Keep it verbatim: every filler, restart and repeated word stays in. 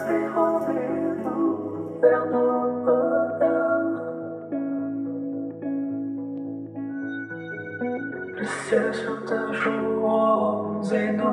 pris rendez-vous vers nos bonheurs. Le ciel sur ta joue rose et nos